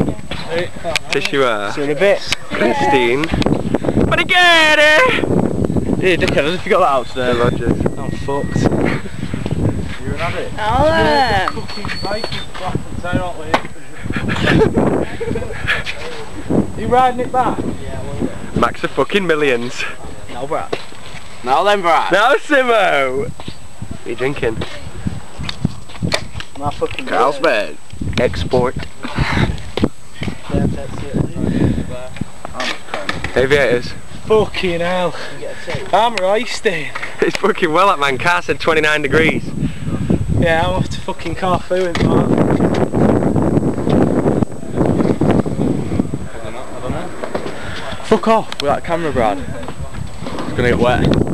Tissue. See you in a bit. Christine. But again, Yeah, dickhead, I forgot that out today. Rogers. I'm fucked. You're an addict. Alan! Fucking bike black and tail, aren't we? You riding it back? Yeah, well, Max of fucking millions. no, Brad. Now then, Brad. Now, Simmo! What are you drinking? My fucking Carlsberg. Export. Aviators. Fucking hell. I'm roasting. It's fucking well up, man. Car said 29 degrees. Yeah, I'm off to fucking Carlsberg with Mark. I don't know. Fuck off with that camera, Brad. It's gonna get wet.